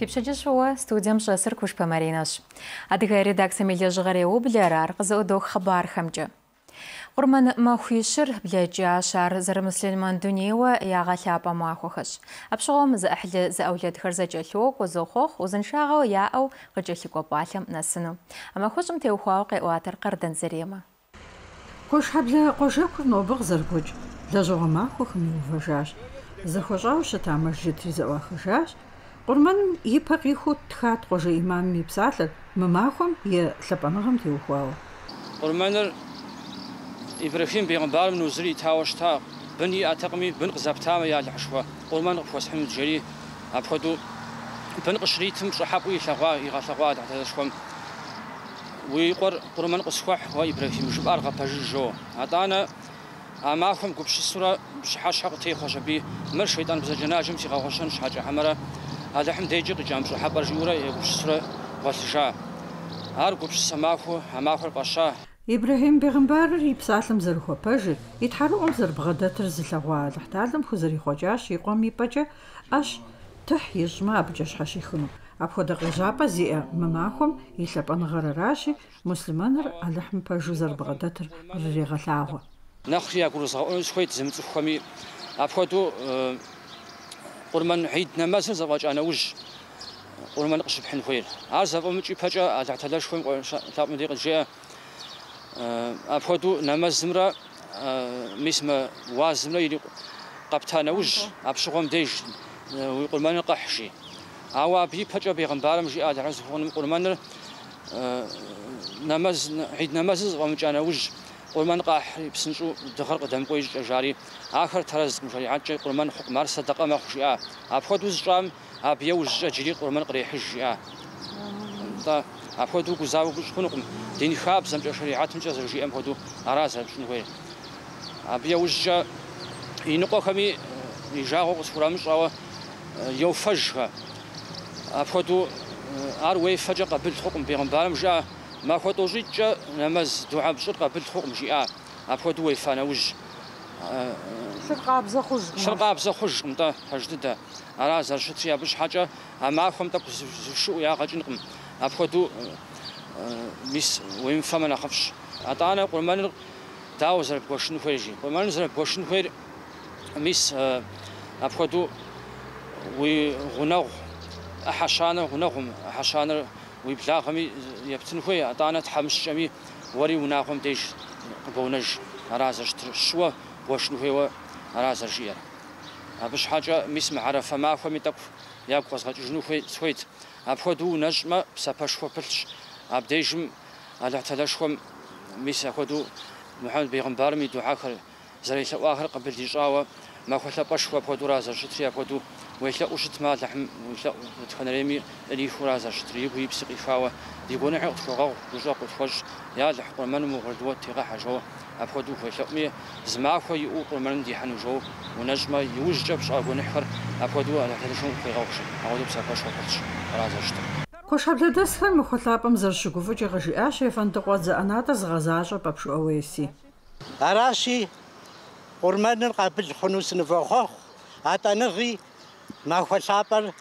Фипшаджишуа студиям шасыр кушпа маринаш. Адыга редакция милежгаре облярар қызыдох хабар хамджа. Урман махуишыр блядя шар зармыслиман дунева яга ляпа махухаш. Апшогом за ахли за аулет харзаджалок узохох узаншаго яау гыджалико балам насыну. Амахушым теухауқи уатар қардан зарема. Кош хабля кошек нобык заргуч. Дажога махухым уважаш. Захожау шатама житри завахажаш. Урман ипақиху тхат кожа имам мипсатлер. Мамахум е лапанагам теухау. Урманер إبراهيم بيغمبار من وزري تاوشتا بني أتقمي بن قزبتام يا العشوة قرمان قفوس حمد جري أبخدو بن قشريتم شحابوي ثغوا يغثغوا تحت شوم ويقر قرمان قسخوح وإبراهيم جبار غبجو أتانا أماكم قبش السورة بشحاش حق تيخوش بي مر شيطان بزجناجم تيغوشن شحاجة حمرة هذا حمد يجي قجام شحابر جورا يقبش السورة غثجا هار قبش سماخو أماخو القشا إبراهيم بيغمبار يبسالم زرخو باجر يتحرقهم زر بغداتر زلغوا لحتالم خزري خوجاش يقوم يباجا أش تحيج ما بجاش حشيخنو أبخو دقيجابا زيئة مماخم يلبان غرراشي مسلمانر ألحم باجو زر بغداتر ريغا لاغو نخري أقول صغير شويت زمت خمي أبخو دو قرمان عيد نماز زواج أنا وج قرمان قشب حنفير عارز أبو مجي باجا أتعتلاش خوين تاب مديق الجاء أبخدو نماز زمرة مسمى وازمرة يلي قبتانا وج أبشغم ديج ويقول ما نقحشي أو أبي بحجة بيغمبارم جي آد عز فون يقول ما نماز عيد نماز ومجانا وج يقول ما نقح بسنجو دخل قدام قوي جاري آخر ترز مشاري عجة يقول ما نحق مار صدقة ما خشيا أبخدو زجام أبي وج جري يقول ما نقري حجيا أبخدو جزاو كشكونكم دين خاب زمجة شريعات مجاز رجيم هدو أرازها شنو هي أبي وجه ينقو خمي يجاو قصورا مشاو يوفجها أبخدو أروي فجأة قبل حكم بيغمبارم جاء ما خدو جيت نماز دعاء بشر قبل حكم جاء أبخدو ويفانا وجه شرقاب زخوج شرقاب زخوج متى حجدة أرازها شتيا بش حاجة أما خم تقص شو يا غجنقم أبخدو ميس وين فما نخافش أتانا قرمان داوزر بوشن خيرجي قرمان زر بوشن خير ميس أبخدو وغناغ أحشانا غناغم أحشانا ويبلاغمي يبتن خوي أتانا تحمش جمي وري وناغم ديش بونج أرازش شوا بوشن خوي أرازر جير أبش حاجة ميس معرفة ما خوي تقف يابقى جنو خوي سويت أبخدو نجمة بسبش خوبلش أبديجم على تلاشهم ميس أخذوا محمد بيغمبار مي دعاء زري آخر قبل ديجاوة ما خلا بشوا أخذوا رازر شتري أخذوا ويلا وشت ما لحم ويلا تخنريمي اللي هو رازر شتري ويبسق إخاوة ديقون عقد فوق وجاق وتفج يا لحق من مغردوات تيغا حجوا أخذوا ويلا مي زما خوي أو من دي حنوجو ونجمة يوجب شاق ونحر أخذوا على تلاشهم في غوش أخذوا بسبش وقتش رازر شتري خوش حبلدس خل مخاطبم زرشقوفو جغجي آشي فانتقوات زأناتا زغزاجة بابشو أويسي أراشي قرمان قابل خنوس نفوخوخ هاتا نغي ما خلابر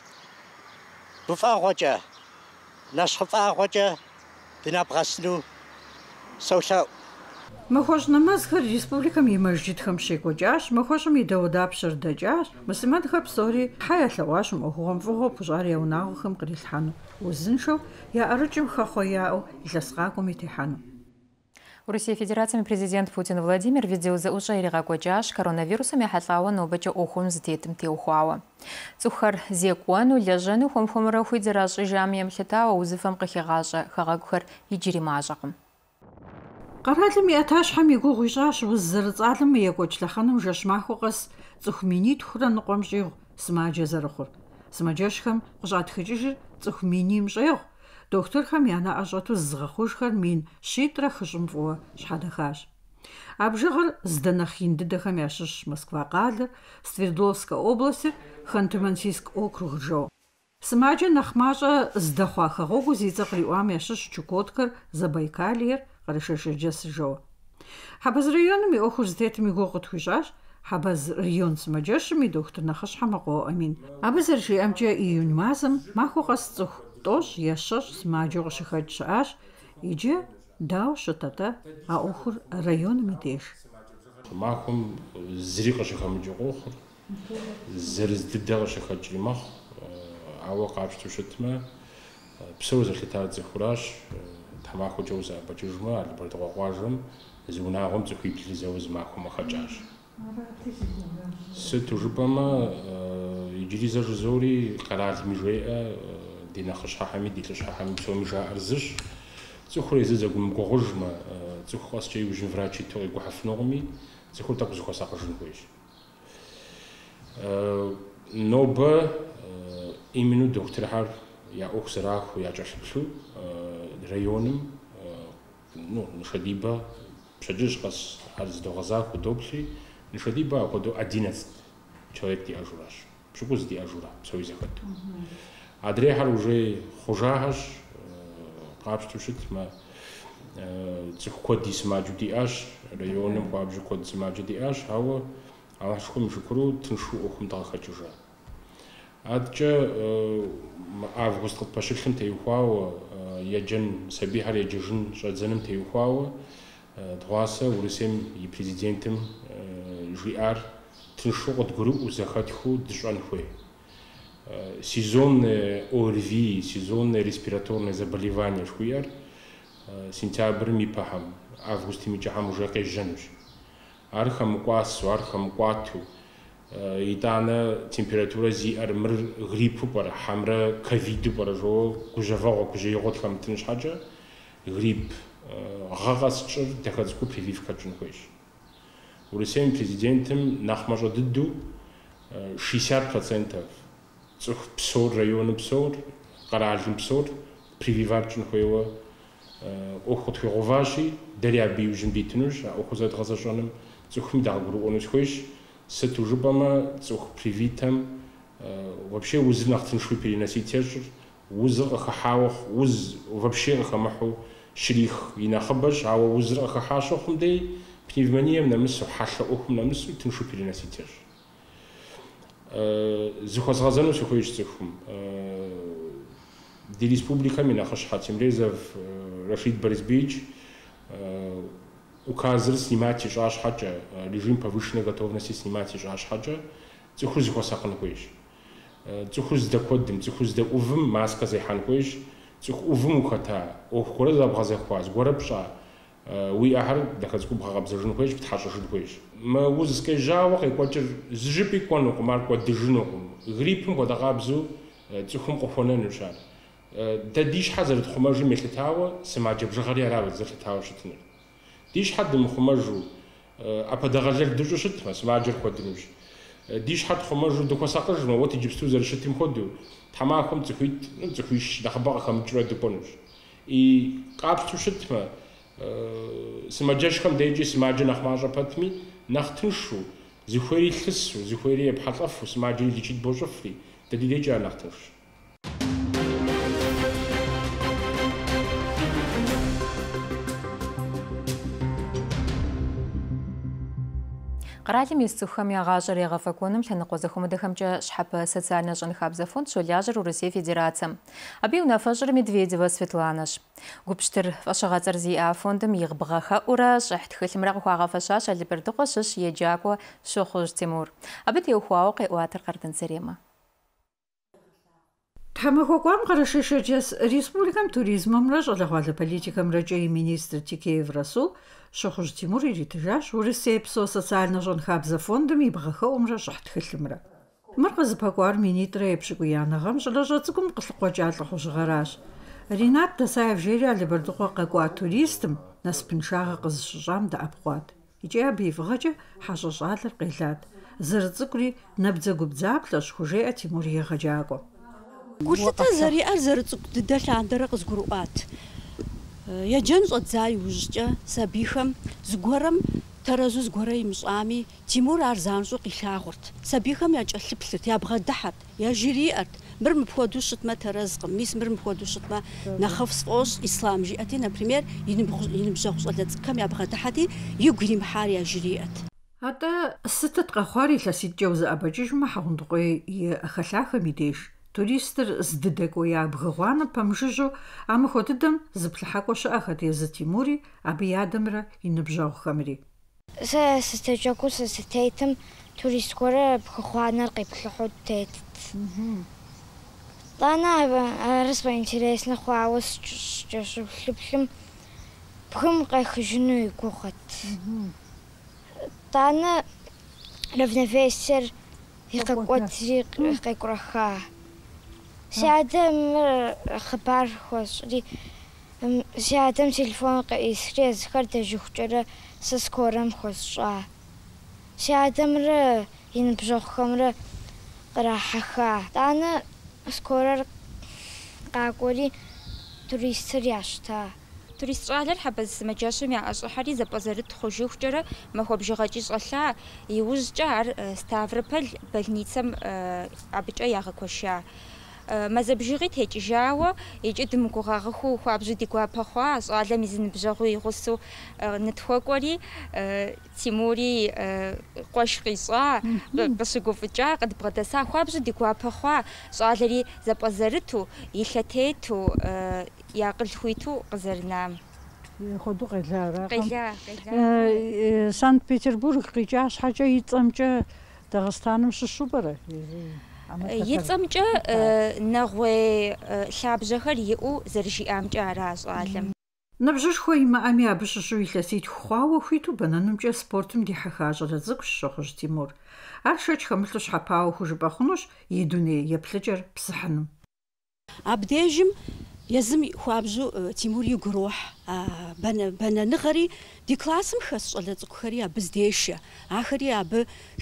بفاغوجة نشخفاغوجة بنابغسنو سوشاو مخوش نمازخر ريسبوبليكام يمجد خمشي كوجاش مخوشم يدوداب شردجاش مسلمان خب سوري حياة لواشم أخوهم فوهو بجاري وناغوخم قريلحانو وزنشو يا أرجم خخوياو إلاسقاكم يتحانو В России Федерации президент Путин Владимир видел за уже ирагоджаш коронавирусом яхатлава нобача охум здетым теухуава. Цухар зекуану лежану хомхомра хуйдираж жамьям хитава узыфам кахигажа хагагхар иджиримажакым. قرالم يأتاشحم يقو غيشاش وزرت عالم يقوش لخانم جشماخو قس تخميني تخرن قمشيغ سماجة زرخور سماجاشخم قجات خجيج تخميني مشيغ دكتور خم يانا أجاتو زغخوش خر مين شيترا خشم فوا شحادخاش أبجغر زدنخين ددخم ياشش موسكوا قادر Свердловска области Ханты-Мансийск округ جو سماجة نخماجة زدخوا خغوغو زيزغري وام ياشش چوكوتكر Забайкальер قرشش جس جو حبز ريون مي أخوش زيت مي غوغت خجاش Хабаз район сымаджэшым и доктор нэхъыщхьэ мэкъуэу Амин. Абы зэрыжиӏэмкӏэ июнь масэм махуэ къэс цӏыху тӏощӏ е щэщӏ сымаджэу къыщыхэкӏ щыӏащ, иджы дауэ щыт-атӏэ а ӏуэхур районым и деж. Махуэм зыри къыщыхэмыкӏыу къохъур, зырыз дыдэ къыщыхэкӏри мэхъу, ауэ къапщтэу щытмэ, псэу зэлъыта цӏыхуращ, тхьэмахуэкӏэ узэӏэбэкӏыжмэ, Албэрдыгъуэ къуажэм зы унагъуэм цӏыхуиблри зэуэ зы махуэ мэхэкӏащ. Сыту жыпӏэмэ, иджыри зэ жызори къэралым и жеӏэ ди нэхъыщхьэхьэми ди лъыщхьэхьэми псоми жаӏэр зыщ. Цӏыхур езы зэгумыгугъужмэ, цӏыху къэскӏэ иужьын врач иту къигухьэфынукъыми, цӏыхур тӏэкӏу зыхуэсакъыжын хуейщ. Нобэ именно дохутырхьэр я ӏуэху зэрахуэу якӏэлъыплъу районым, Нышэдибэ пщэдджыжь къэс ар зыдогъэзахуэу доплъи, Нышэдибэ апхуэдэу 11 человек диӏэжуращ, пщыкӏуз диӏэжура, псори зэхэту. Адрейхьэр уже хъужахэщ, къапщтэу щытмэ, цӏыху куэд ди сымаджэу диӏащ, районым хуабжьу куэд сымаджэ диӏащ, ауэ Аллахьшхуэм и шыкуру тыншу ӏуэхум дгъэхэкӏыжа. Адэкӏэ август къытпэщылъым теухуауэ, еджэн сабийхьэр еджэжын щӏэдзэным теухуауэ, дгъуасэ Урысейм и президентым жиӏар тыншу къыдгурыӏуэу зэхэтхыу дыщӏэн хуей. Сезонные ОРВИ, сезонные респираторные заболевания жыхуиӏэр сентябрым и пэхьэм, августым и кӏыхьэм уже къежьэнущ. Ар хэмыкӏуасэу, ар хэмыкӏуату, итӏанэ температурэ зиӏэр мыр гриппу пӏэрэ, хьэмрэ ковиду пӏэрэ жоуэ гужьэвэгъуэ, гужьеигъуэ тхэмытын щхьэкӏэ, грипп, гъэ къэс тщӏыр дахэ цӏыкӏуу прививка къэкӏын хуейщ. Урысейм президентым нэхъ мащӏэ дыдэу 60% цӏыху псор, районым псор, къэралым псор прививар кӏын хуейуэ ӏуэху къытхуигъэуващи, дэри абы иужьын дитынущ, а ӏуэху зэдгъэзэщӏэным цӏыхуми дагъэгурыӏуэну схуейщ. Сыту жыпӏэмэ, цӏыху привитэм вообще узыр нэхъ тыншуи переносить ещӏыр, узыр къыхыхьауэ, уз вообще къыхэмыхьу щрих и нэхъыбэщ, ауэ узыр къыхыхьа щыхъум дей пневмонием нэмысу, хьэлъэ ӏуэхум нэмысу тыншу переносить ещӏ. Зыхуэзгъэзэну сыхуейщ цӏыхум. Ди республикэм и нэхъыщхьэ Темрезов Рашид Борисович указыр снимать ищӏа щхьэкӏэ, режим повышенной готовности снимать ищӏа щхьэкӏэ, цӏыхур зыхуэсакъын хуейщ. Цӏыхур здэкуэдым, цӏыхур здэӏувым маскэ зехьэн хуейщ. Цӏыху ӏувым ухэта, ӏуэху гуэрэ зэбгъэзэхуа, зыгуэрэ пщӏа, уи ӏыхьэр дахэ цӏыкӏуу бгъэгъэбзэжын хуейщ, птхьэщӏыжын хуейщ. Мы уз скӏежьауэ къекӏуэкӏыр зы жыпӏи кӏуэнукъым, ар кӏуэдыжынукъым. Гриппым хуэдэгъабзэу цӏыхум къыхуэнэнущ ар. Дэ ди щхьэ зэрытхъумэжым елъытауэ, сымаджэ бжыгъэри арауэ зэлъытауэ щытыныр. Ди щхьэ дымыхъумэжу, ӏэпэдэгъэлэл дыщӏу щытмэ, сымаджэр хуэдынущ. Ди щхьэ тхъумэжу дыхуэсакъыжмэ, уэт иджыпсту зэрыщытым хуэдэу, тхьэмахуэм цӏыхуищ нэхъыбэ къыхэмыкӏыурэ дыкӏуэнущ. И къапщтэу щытмэ, сымаджэщхэм дежи сымаджэ нэхъ мащӏэ пэтми, нэхъ тыншу, зыхуейри лъысу, зыхуейри епхьэлӏэфу, сымаджэри личит бощӏыфри, дэ ди дежи ар нэхъ тынш. Къэралым ис цӏыхухэм я гъащӏэр егъэфӏэкӏуэным лъэныкъуэ зэхуэмыдэхэмкӏэ щхьэпэ социальнэ щӏэныхабзэ фонд щолажьэр Урысей Федерацием. Абы и унафэщӏыр Медведева Светланэщ. Гупщтыр фӏэщыгъэцӏэр зиӏа фондым игъ бгъэхэӏурэ щӏыхь тхылъымрэ къыхуагъэфэщащ Албэрдыгъуэ щыщ еджакӏуэ Щохъужь Тимур. Абы теухуауэ къеӏуатэр Къардын Сэремэ. Тхьэмахуэкӏуам къырэшэшэджэс республикэм туризмымрэ щӏалэгъуалэ политикэмрэкӏэ и министр Тикеев Расул Щохъужь Тимур иритыжащ Урысей псо социальнэ щӏэныхабзэ фондым и бгъэхэӏумрэ щӏыхь тхылъымрэ. Мыр къызыпэкӏуар минитӏрэ епщыкӏуияна гъэм щӏалэжьэ цӏыкӏум къылъыкъуэкӏа лӏыхъужьыгъэращ. Ринат Дасаев жери Албэрдыгъуэ къэкӏуа туристым насыпыншагъэ къызыщыщӏам дэӏэпхъуат. Икӏи абы и фӏыгъэкӏэ хьэщӏэ щӏалэр къелат. Зэрыцӏыкӏури набдзэгубдзаплъэщ, хужеӏэ Тимур егъэджакӏуэ. Гулъытэ зэриӏэр зэрыцӏыкӏу дыдэ лъандэрэ къызгурыӏуат. Еджэн щӏэдза иужькӏэ сабийхэм зыгуэрэм тэрэзу зыгуэрэ имыщӏами, Тимур ар занщӏэу къилъагъурт. Сабийхэм якӏэлъыплъырт, ябгъэдыхьэрт, яжриӏэрт. Мыр мыпхуэдэу щытмэ тэрэзкъым, мис мыр мыпхуэдэу щытмэ нэхъыфӏ сфӏощӏ ислам жиӏэти, например, и ныбжьэгъу щӏалэ цӏыкӏхэм ябгъэдыхьэти, игу иримыхьар яжриӏэрт. Ата сытыт къэхъуари илъэситӏкӏэ узыӏэбэкӏыжмэ хьэгъундыкъуей и ӏыхэлъахэм и деж туристыр здыдэкӏуея бгыгъуанэ пэмыжыжьу амыхуэ дыдэм зыплъыхьакӏуэ щыӏэхэт езы Тимури, абы и адэмрэ и ныбжьэгъухэмри. Сэ сытеджэгуу сэ сытетым турист гуэрэ бгыгъуанэр къиплъыхьу тетт. Тӏанэ арысбэ интереснэ хъуауэ щыщыплъыплъым бгым къехыжыну и гугъэт. Тӏанэ равновесиер и къэкӏуэтри къекӏурэха. Си адэм хъыбар хуэщӏри, си адэм телефон къеӏисри езыхэр дэжыхукӏэрэ сэ скорэм хуэсщӏа. Си адэмрэ и ныбжьэгъухэмрэ кърахьэха. Тӏанэ скорэр къакӏуэри туристыр ящта. Турист щӏалэр хьэбэз сымаджэщым яӏэщӏыхьэри зэпӏэзэрыт хъужыхукӏэрэ махуэбжыгъэкӏи щӏэлъа, иужькӏэ ар Ставрополь больницэм абыкӏэ ягъэкӏуэша. Мэзэбжыгъи текӏыжауэ, икӏи дымыгугъэгъыху хуабжьу ди гуапэ хъуа, щӏалэм и зы ныбжьэгъу игъусэу нытхуэкӏуэри, Тимури къуэш къищӏа, къыщыгуфӏыкӏа, къыдбгъэдэса, хуабжьу ди гуапэ хъуа, щӏалэри зэпӏэзэрыту, илъэтету, я къыл хуиту къызэрынам. Хуэду къелара. Къела. Санкт-Петербург къикӏа щхьэкӏэ и цӏэмкӏэ Дагъыстаным щыщу пӏэрэ? И цӏэмкӏэ нэгъуей лъабжьэхэр иӏэу зэрыжиӏамкӏэ ара щӏалэм. Ныбжьышхуэ имыӏэми абы щыщу илъэситху хъуауэ хуиту бэнэнумкӏэ спортым дихьэха щӏалэ цӏыкӏущ щохъужь Тимур. Ар шэч хэмылъу щхьэпауэ хужыпӏэ хъунущ и дуней еплъыкӏэр псыхьыным. Абдежым езым хуабжьу Тимур игу рохь, бэнэныгъэри ди классым хэс щӏалэ цӏыкӏухэри абы здешэ. Ахэри абы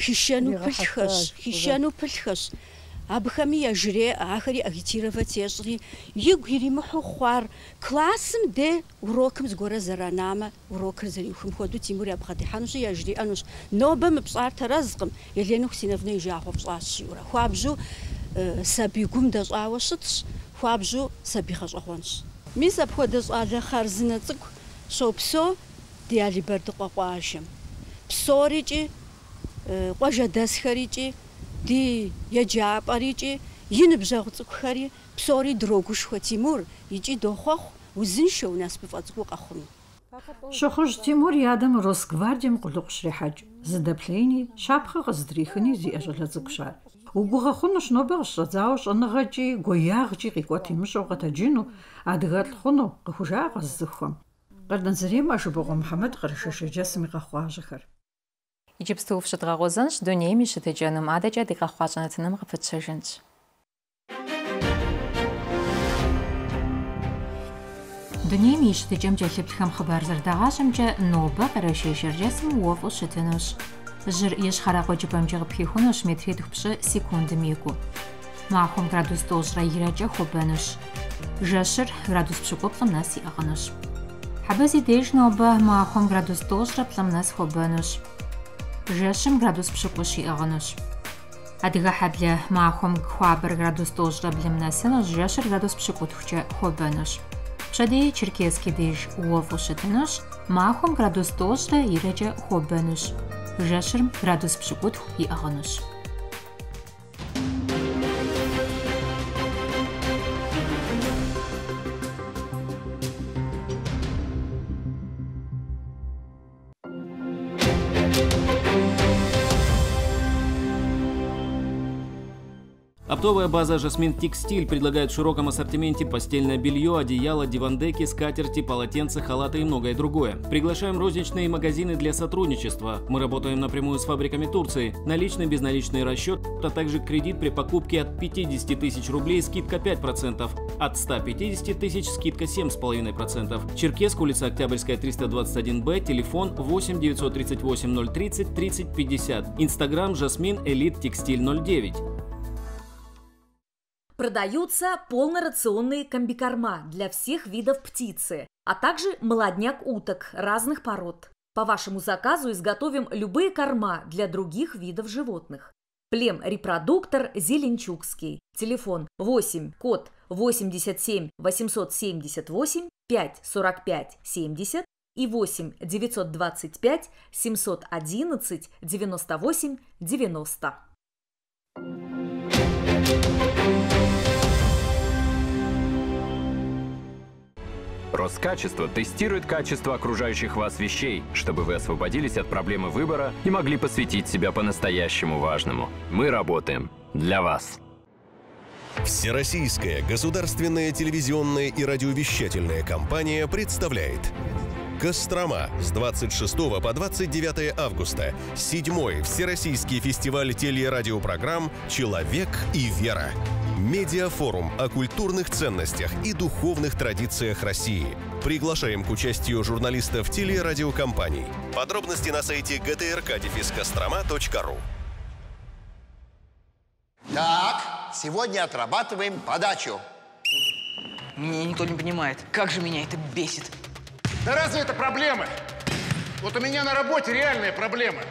хищэну пылъхэщ. Абыхэми яжреӏэ, ахэри агитировать ещӏри, игу иримыхьу хъуар классым де урокым зыгуэрэ зэранамэ, урокыр зэриухым хуэдэу Тимур ябгъэдихьэнущи яжриӏэнущ. Нобэ мы пщӏар тэрэзкъым, Елену Хусиновнэ и жагъуэ пщӏащ жиӏэурэ. Хуабжьу сабий гум дэщӏауэ щытщ, хуабжьу сабий гъэщӏэгъуэнщ. Мис апхуэдэ щӏалэ хъарзынэ цӏыкӏу щопсэу ди Алибэрдыкъуэ къуажэм. Псорикӏи, къуажэдэсхэрикӏи, ди еджапӏэрикӏи, и ныбжьэгъу цӏыкӏухэри псори дрогушхуэ Тимур, икӏи дохъуэхъу узыншэу насыпыфӏэ цӏыкӏуу къэхъуну. Щохъужь Тимур и адэм Росгвардием къулыкъу щрихьэкӏ. Зыдэплъеини, щапхъэ къызытрихыни зиӏэ щӏалэ цӏыкӏущ ар. Угугъэ хъунущ нобэ къыщӏэдзауэ щӏэныгъэкӏи, гуеягъкӏи къикӏуэт имыщӏэу къэтэджыну, адыгэлӏ хъуну къыхужа къэзыхуэм. Къэрнэзырейм Ажыбогъуэ Мухьэмэд къырышэшэджэсым и къэхъуажэхэр. Иджыпсту ущыдгъэгъузэнщ, дунейм и щытыкӏэным адэкӏэ ди къэхъуащӏэнытыным къыпытщыжынщ. Дунейм и щытыкӏэм кӏэлъыплъхэм хъыбар зэрыдагъащӏэмкӏэ, нобэ къырэшэшэрджэсым уэфӏу щытынущ. Жьыр ищхъэрэ кӏыпӏэмкӏэ къыпхихунущ метритху пщӏы секундым и гу. Махуэм градус тӏощӏрэ ирэкӏэ хуэбэнущ. Жэщыр градус пщыкӏуплӏым нэс иӏыгъынущ. Хьэбэ зи деж нобэ махуэм градус тӏощӏрэ плӏым нэс хуэбэнущ. Жэщым градус пщыкӏуу щиӏыгъынущ. Адыгэ хьэблэ махуэм хуабэр градус тӏощӏрэ блым нэсынущ, жэщыр градус пщыкӏутхукӏэ хуэбэнущ. Пщэдей Черкесский деж уэфӏу щытынущ, махуэм градус тӏощӏрэ ирэкӏэ хуэбэнущ. Жэщырым градус пщыкӏутху иӏыгъынущ. Оптовая база «Жасмин Текстиль» предлагает в широком ассортименте постельное белье, одеяло, дивандеки, скатерти, полотенца, халаты и многое другое. Приглашаем розничные магазины для сотрудничества. Мы работаем напрямую с фабриками Турции. Наличный, безналичный расчет, а также кредит при покупке от 50 тысяч рублей, скидка 5%. От 150 тысяч скидка 7,5%. Черкесск, улица Октябрьская, 321Б, телефон 8 938 030 30 50. Инстаграм «Жасмин Элит Текстиль 09». Продаются полнорационные комбикорма для всех видов птицы, а также молодняк уток разных пород. По вашему заказу изготовим любые корма для других видов животных. Плем-репродуктор зеленчукский. Телефон 8, код 87 878 5 45 70 и 8 925 711 98 90. Роскачество тестирует качество окружающих вас вещей, чтобы вы освободились от проблемы выбора и могли посвятить себя по-настоящему важному. Мы работаем для вас. Всероссийская государственная телевизионная и радиовещательная компания представляет Кострома с 26 по 29 августа. 7-й Всероссийский фестиваль телерадиопрограмм «Человек и вера». Медиафорум о культурных ценностях и духовных традициях России. Приглашаем к участию журналистов телерадиокомпаний. Подробности на сайте gtrk-kosтрoma.ru. Так, сегодня отрабатываем подачу. Меня никто не понимает. Как же меня это бесит. Да разве это проблемы? Вот у меня на работе реальная проблема.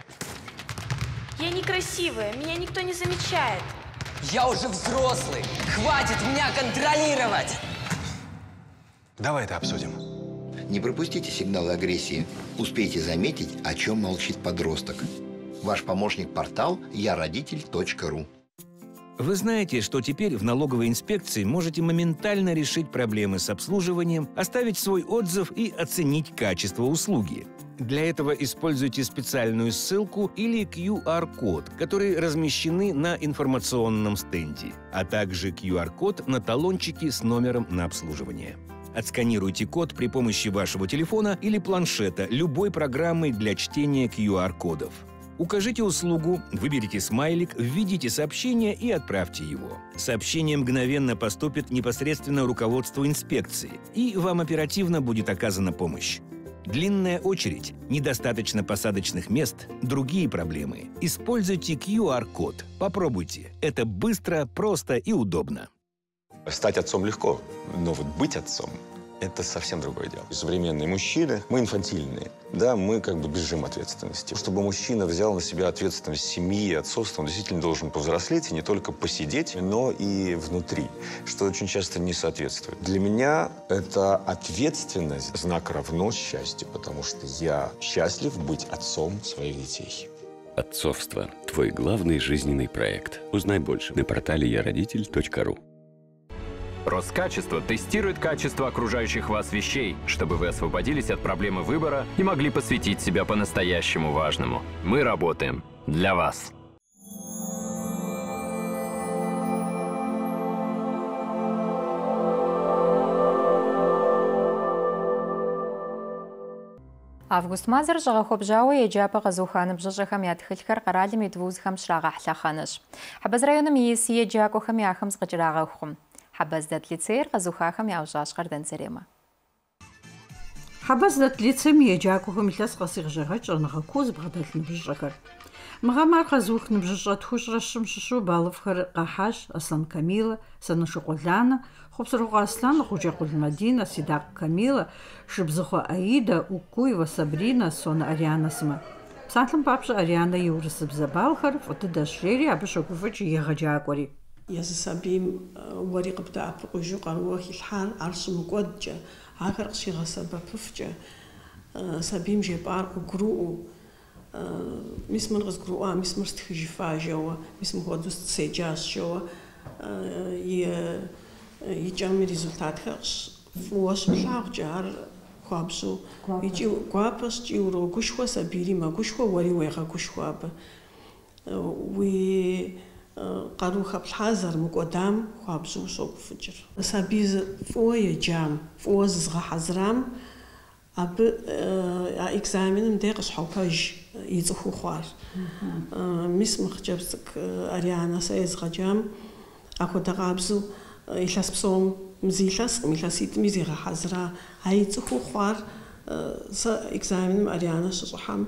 Я некрасивая, меня никто не замечает. Я уже взрослый. Хватит меня контролировать. Давай это обсудим. Не пропустите сигналы агрессии. Успейте заметить, о чем молчит подросток. Ваш помощник-портал yarodитель.ру. Вы знаете, что теперь в налоговой инспекции можете моментально решить проблемы с обслуживанием, оставить свой отзыв и оценить качество услуги. Для этого используйте специальную ссылку или QR-код, которые размещены на информационном стенде, а также QR-код на талончике с номером на обслуживание. Отсканируйте код при помощи вашего телефона или планшета любой программой для чтения QR-кодов. Укажите услугу, выберите смайлик, введите сообщение и отправьте его. Сообщение мгновенно поступит непосредственно руководству инспекции, и вам оперативно будет оказана помощь. Длинная очередь, недостаточно посадочных мест, другие проблемы. Используйте QR-код. Попробуйте. Это быстро, просто и удобно. Стать отцом легко, но вот быть отцом – это совсем другое дело. Современные мужчины, мы инфантильные, да, мы как бы бежим ответственности. Чтобы мужчина взял на себя ответственность семьи и отцовства, он действительно должен повзрослеть и не только посидеть, но и внутри, что очень часто не соответствует. Для меня это ответственность, знак равно счастью, потому что я счастлив быть отцом своих детей. Отцовство – твой главный жизненный проект. Узнай больше на портале yarodитель.ру. Роскачество тестирует качество окружающих вас вещей, чтобы вы освободились от проблемы выбора и могли посвятить себя по-настоящему важному. Мы работаем для вас. Август мазыр жығақоп жауы ежапы ғазуханым жығықам ятхылькар қаралым едвузхам шырағақлақаныш. Хабаз районым есі ежакохам яхымз ғыжыраға ұқым. Хабаздат лицейр ғазухахам яужашқардан зерема. Хабаздат лицейм ежакохам илас ғасиқ жағач анығы көз бағдалын бұжғақар. Мағамар ғазух ныбжыжат хұжрашым шышу балывхар қахаш, Аслан Камила, Санышы Қоляна, Хопсырға Аслан, Хужақұл Мадина, Сидақ Камила, Шыбзықы Аида, Укуева Сабрина, Сона Ариана сыма. Псатлым папшы Ариана еурысып забалхар, фотодашрери абышықуфыч еғаджакори. Язысабим وريق بتاع بقجو قروه الحال عرش مقدجة عاكر قشي غسبة بفجة سابيم جبار قروه مسمر غز قروه مسمر استخجفا جوا مسمر غدوس تسيجاس جوا يجامي ريزولتات خش فواش بلاغ جار خوابسو يجي قوابس جيورو قشوة سابيري ما قشوة وري ويغا قشوة قاروخ بالحذر مقدام خوابزو صوب فجر سابيز فوي جام فوز زغ حزرام اب اكزامين مديقش حوباج يزخو خوار مس مخجبسك اريانا سايز غجام اخو دغابزو يلاس بصوم مزيلاس ميلاسيت ميزيغ حزرا هايزخو خوار سا اكزامين اريانا صحام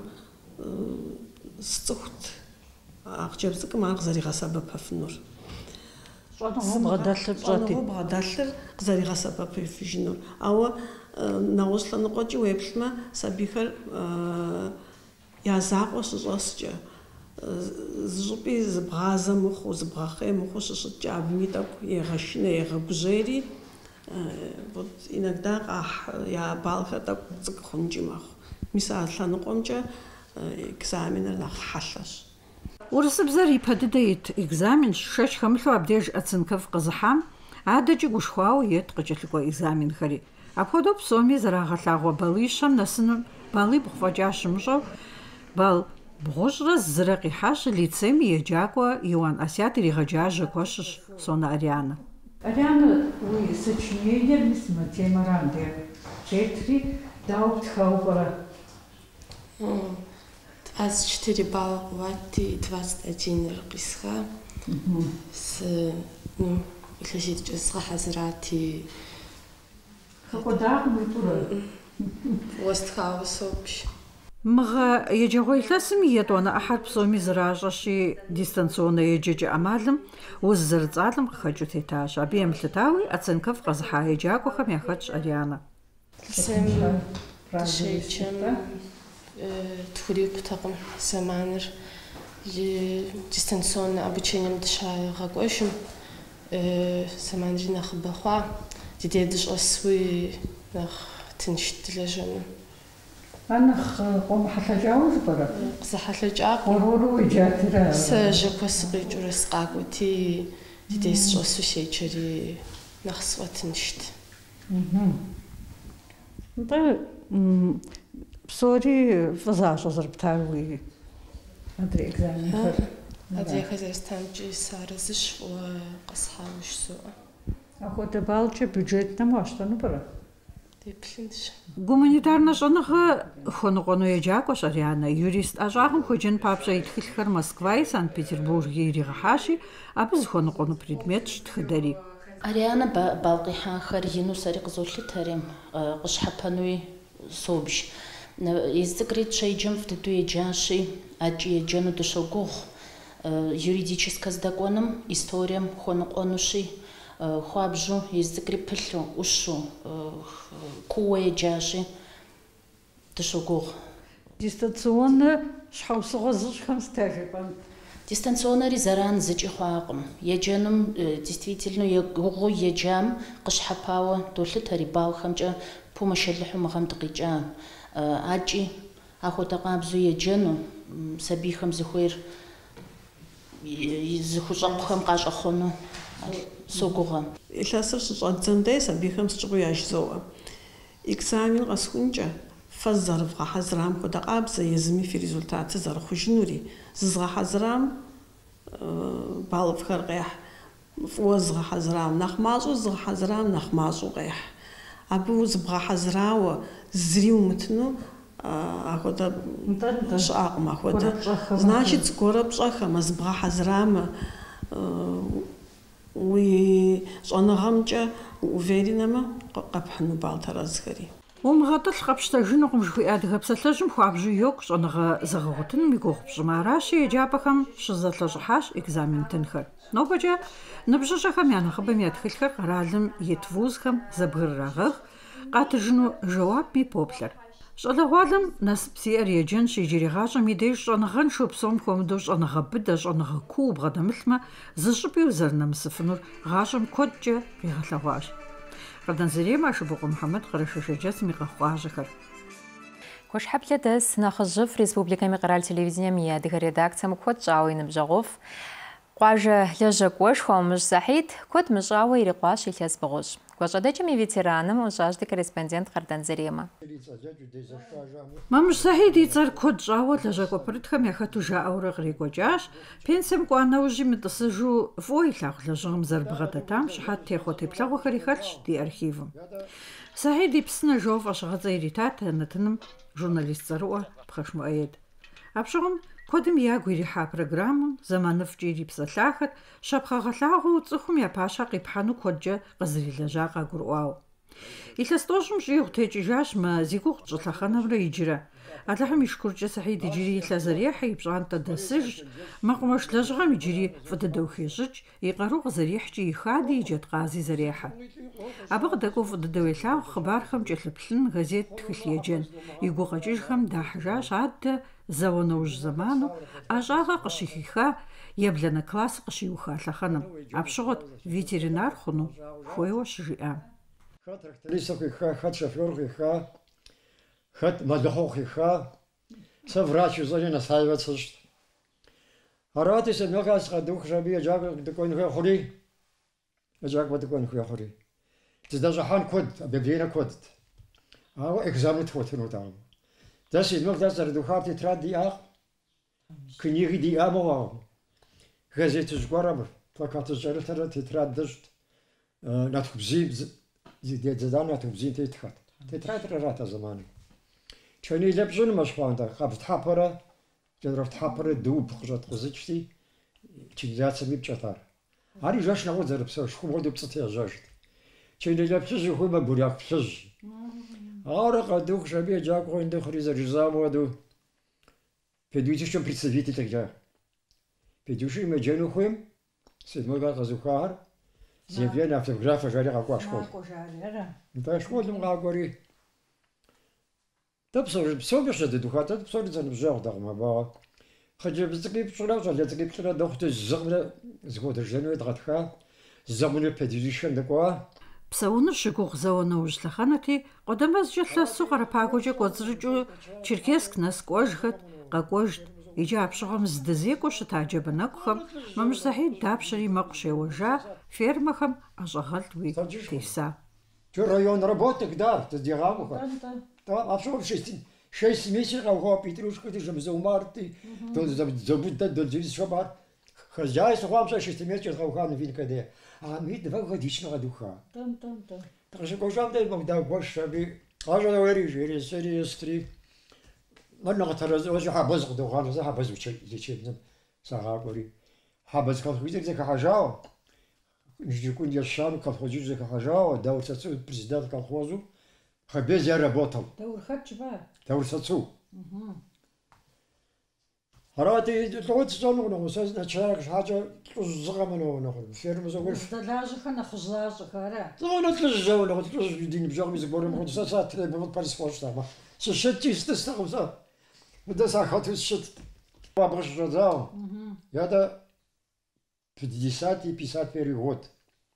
استخت أخجبزك ما غزاري غسابة بفنور. بغدالر غزاري غسابة بفجنور. أو نوصل نقطة ويبلما سبيكر يازاق وسوسجة. زبي زبغازة مخو زبغاخي مخو شجع بميتك يغشنا يغبجيري Вот иногда я балха так цикхунжимах. Мисал ланукомча экзамены лаххалаш. Урысыбзэр ипэдыдэит экзамен шэч хэмлъу абдеж оценкэв къызыхьам адэкӏи гушхуауэ ет къыкӏэлъыкӏуэ экзаменхэри. Апхуэдэу псоми зэрагъэлъагъуэ балищэм нэсыным балибгъу фӏэкӏа щымыщӏэу бал бгъущӏрэ зырэ къихьащ лицейм и еджакӏуэ Иоанн Асят иригъэджажэ куэщыщ Сонэ Арианэ. Арианэ, уи сочинениер мис мы темэрам де четри дауэ птхэу пӏэрэ? 24 балла хъуати, 21 къисха. Илъэситкӏэ згъэхьэзырати. Хэкӏуэдакъым уи пӏэрэ? Уэстхауэ соплъ. Мыгъэ еджэгъуей илъэсым и етӏуанэ ӏыхьэр псоми зэращӏэщи, дистанционнэ еджэкӏэ ӏэмалым уз зэрыцӏалэм къыхэкӏыу тетащ. Абы емылъытауи оценкэв къэзыхьа еджакӏуэхэм яхэтщ Арианэ. Дыщеджэм тхурикъутэкъым зэманыр дистанционнэ обучением дыщагъэкӏуэжым зэманри нэхъыбэ хъуа, ди дей дыщӏэсуи нэхъ тынш дылэжьэну. Анахь къомыхьэлъэкӏауэ зыпӏэрэ? Къызыхьэлъэкӏакъым. Къорору уеджатырэ? Сэ жьэкуэ сыкъикӏыурэ сыкъакӏуэти, ди дей сыщӏэсу седжэри нэхъ сфӏэтыншт. НтӀэ псори фӏызащӏэ зэрыптар уи адрей экзаменхэр? Адрейхэр зэрыстамкӏи сарэзыщ фӏыуэ къэсхьауэ щызоӏэ. Апхуэдэ баллкӏэ бюджетнэм уащтӏэну пӏэрэ? Деплъынщ. Гуманитарнэ щӏэныгъэ хуэныкъуэну еджакӏуэщ Арианэ. Юрист ӏэщӏагъым хуеджэн папщӏэ и тхылъхэр Москваи Санкт-Петербурги иригъэхьащи, абы зыхуэныкъуэну предметщ тхыдэри. Арианэ балл къихьахэр ину сэри къызолъытэри, къыщхьэпэнуи собж. Езыцӏыкӏри тщеджэм фӏыдэу еджащи, ӏэкӏи еджэну дыщогугъ. Юридическэ здэкӏуэным, историем хуэныкъуэнущи, хуабжьу езыцӏыкӏри пылъу, ӏущу, кууэ еджащи, дыщогугъ. Дистанционнэ щхьэусыгъуэ зыщӏхэм стежепӏэн? Дистанционнэри зэран зыкӏи хъуакъым. Еджэнум действительно гугъу еджам къыщхьэпауэ долъытэри баллхэмкӏэ пумэшэлыхьу мыгъэм дыкъикӏа. АкӀи ахуэдэ къабзэу еджэну, сабийхэм зыхуейр зыхущӏэкъухэм къащӏэхъуэну согугъэ. Илъэсыр щыщӏэдзэм дей сабийхэм сыкӏыгъуи яжызоӏэ. Экзамен къэсхункӏэ фэз зэрывгъэхьэзырам хуэдэ къабзэ езыми фи результатыр зэрыхъужынури, зызгъэхьэзырам баллыфхэр къехь, фӏыуэ зыгъэхьэзырам нэхъ мащӏэу зыгъэхьэзырам нэхъ мащӏэу къехь. Абы узыбгъэхьэзырауэ зыри умытыну ахуэдэ щыӏакъым ахуэдэ. Значит, зыгуэрэ пщӏэхэмэ, зыбгъэхьэзырамэ, уи щӏэныгъэмкӏэ уверенэмэ, къэпхьыну балл тэрэзхэри. Умыгъэтӏылъ къэпщтэжынукъым жыхуиӏэ адыгэ псалъэжьым хуабжьу йоку щӏэныгъэ зэгъэгъуэтыным и гугъу пщӏым. Аращи, еджапӏэхэм щызэлъэщӏыхьащ экзамен-тынхэр. Нобэкӏэ ныбжьыщӏэхэм я нэхъыбэм я тхылъхэр къэралым ит вузхэм зэбгырырагъэх, къатыжыну жэуапми поплъэр. ЩӀалэгъуалэм насып зиӏэр еджэнщ, иджыри гъащӏэм и деж щӏэныгъэншэу псом хуэмыдэу щӏэныгъэ быдэ, щӏэныгъэ куу бгъэдэмылъмэ, зыщӏыпӏи узэрынэмысыфынур гъащӏэм куэдкӏэ къигъэлъэгъуащ. Къэдэнзэрейм Ашыбыкъу Мухьэмэд къырэшэшэджэсым и къэхъуажэхэр. Куэшхьэплъэ дэс нэхъыжьыф Республикэми къэрал телевидением и адыгэ редакцием куэд щӏауэ и ныбжьэгъуф. Къуажэ лэжьакӏуэшхуэ Умыщ Сахьит куэд мыщӏауэ ирикъуащ илъэс бгъущ. Гуащӏэдэкӏым и ветераным ущӏащ корреспондент Къарданзэреймэ. Мамыщ Сахьит и цӏэр куэд щӏауэ лэжьакӏуэ пырытхэм яхэту жаӏэурэ кърекӏуэкӏащ. Пенсием кӏуа нэужьи мытӏысыжу фӏыуэ илъагъу лэжьыгъэм зэрыбгъэдэтам щыхьэт техъуэ теплъэгъуэхэри хэлъщ ди архивым. Сахьит и псынэ жэу фӏэщыгъэцӏэ иритат анэтыным журналист цӏэрыӏуэ Пхъэш Муӏаед. Абщыгъум куэдым ягу ирихьа программэм зэманыфӏкӏэ ирипсэлъахэт щапхъэгъэлъагъуэу цӏыхум я пащхьэ къипхьэну куэдкӏэ къызэрилэжьа къагурыӏуауэ. Илъэс тӏощӏым щӏигъу текӏыжащ мы зи гугъу тщӏылъэхъэнэмрэ иджырэ. Алыхьым и шыкуркӏэ Сахьит иджыри илъэ зэрехьэ, и пщӏантӏэ дэсыжщ, мэкъумэш лэжьыгъэм иджыри фӏы дыдэу хещӏыкӏ, и къару къызэрихькӏи и хади и джэдкъази зэрехьэ. Абы къыдэкӏуэу фӏы дыдэу елъагъу хъыбархэм кӏэлъыплъын, газет тхылъ еджэн. И гу къэкӏыжхэм дахыжащ адэ зауэ нэужь зэману ӏэщӏагъэ къыщихиха, еблэнэ класс къыщиуха лъэхъэнэм. Абщыгъуэт ветеринар хъуну хуейуэ щыжиӏам. Хэт трактористов иха, хэт шофёр иха, хэт мадохох иха. Са врач узали насаиваться. Арати се мягас гадух жаби жаг такой хури. Жаг вот такой хури. Ты даже хан код, объявление код. А экзамен тхотну там. Das ist noch das, du hast die Tradition, книги die Amor. Газеты с гором, плакаты с жаром, тетрадь, надхубзим, задание надхубзим тетхат. Тетрадь рата заманы. Чёни лепжин машпанда, хабт хапара, жадрафт хапара дуб хужат хузичти, чигяца мипчатар. Ари жаш навод зарпса, шхумоду пцате жашт. Чёни лепжин хума буряк псж. Ара гадух жаби жако инде хриза ризамоду. Педуичем представитель тогда. Педуши мы джену хуим, седьмой год газухар, заявление автографа жаре какой школ. Да школ мы говори. Тап все бежит до духа, тап все это бежал догма. Хотя бы такие пчела, я такие пчела дохты загна, сгода жену это гадха, загна педуши такое. Псауну шигух зауну ужлаханати, одамаз жласу гарапагоже козричу Черкесск наскожхат, какожт. Иджа апшгам здзеку шатаджабанакхам, мамш захид дапшри макшевожа, фермахам ажагалт-ви теса. Че район работник, да, ты диагамуха. Да, апшгам 6 месяцев, а Петрушка, ты же заумарты, то забудь до шабар. Хозяйство вам 6 месяцев, а ухану винкаде. А мы 2-годичного духа. Так что кожам дай Богдан больше, а же говоришь, серьезно. أنا قترز وجه حبز قدوخان زه حبز وشيء يشيبن ساقوري حبز كان خويزك زك حاجة نجي يكون يشان كان خويزك زك حاجة دور ساتسو بريزيدنت كان خوازو خبز يا رباطل دور خدش بقى دور ساتسو هراتي لغت زانو نغساز نشارك حاجة تزغى منو نخل فيرم زغل دلاجة خنا خزاجة خيرا زغل تلزاو نغل تلز دين بجاغ مزبور مخد سات تلبي مد باريس فوشتا شتي استستغوزا وده ساخات الشت بابرش جزاو هذا في 50 период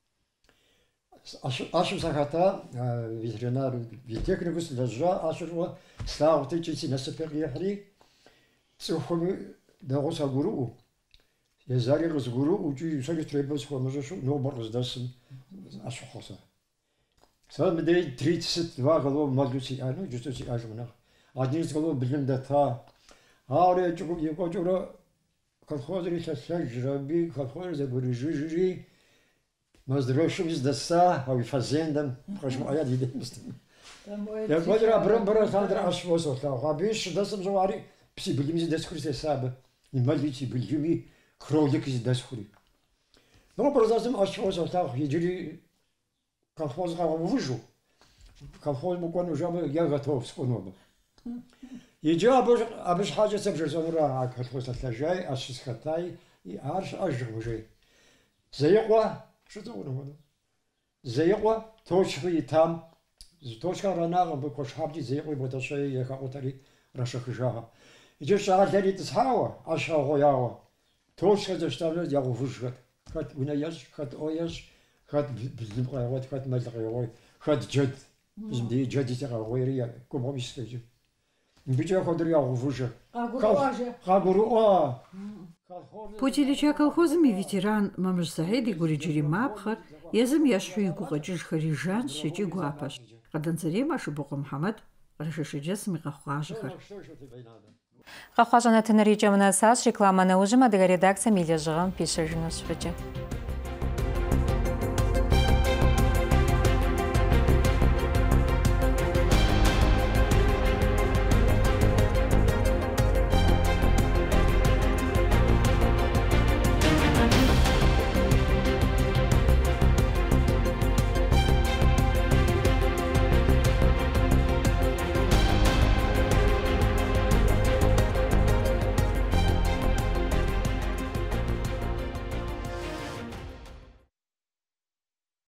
ашу сахата ветеринар веттехникус лежа ашу славты чити на супериехали сухоми дагоса гуру езари гуру учи сали треба схомажу но борздасым ашу хоса сам дей 32 голов мадуси ану жустоси ажмана 11 голов билим дата аре чугу якочура колхозри сажраби колхоз забурижижи nós deixamos dançar ao fazenda para as mulheres de dentro. Eu vou ir a brambara sandra as fotos lá. A bicho dançamos o ar se bilhões de escuros sabe. E mais de bilhões crônicas de escuros. Não por isso as fotos lá e de колхоз га вужу. Колхоз му кону жаба я готов сконоба. И джаб абиш хаджа сабжазонра колхоз лажай ашис хатай и арш ажжужей. Заеква что это было? Заеква точки там точка ранага быкош хабди заеква боташай я хатари рашахжага. И же шагалери тсхава ашагоява. Точка заставля я вужгат. Хат унаяш хат ояш хат билимгайват хат малгайвай хат джад змди джадитера гойрия компромисстэй. Бича ходри я вужа. Хагуруа. Путилича колхозами ветеран мамыш Саиди гуриджири мапхар, езым яшуи гугачиш харижан шичи гуапаш. Каданцари машу боку Мухаммад, рашишиджас миқахуажихар. Қахуажана тенери жамына саш реклама на ужима дега редакция милежығын пишежінus вичи.